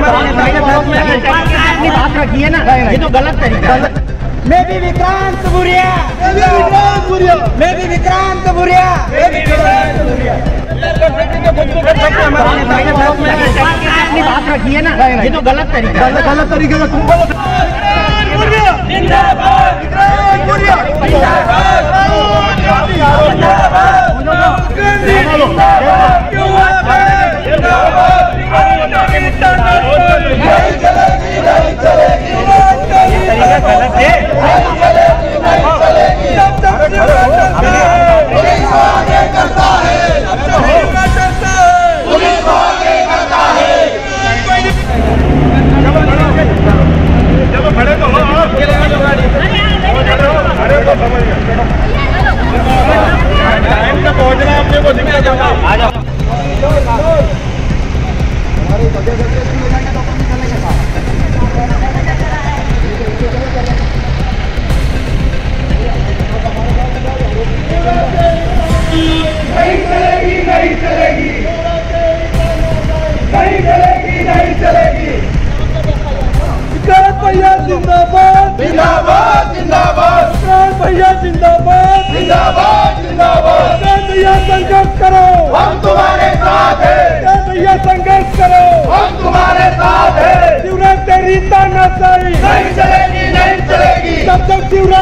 बात रखी है ना, ये तो गलत तरीका है। मैं भी विक्रांत भूरिया, मैं भी विक्रांत भूरिया। बात रखी है ना, ये तो गलत तरीका है। गलत तरीके से तुम बोलो। टाइम पे पहुंचना है अपने को, दिक्कत आ जाओ। नहीं चलेगी, नहीं चलेगी, नहीं चलेगी, नहीं चलेगी। विक्रांत भैया जिंदाबाद, जिंदाबाद, जिंदाबाद। विक्रांत भैया जिंदाबाद।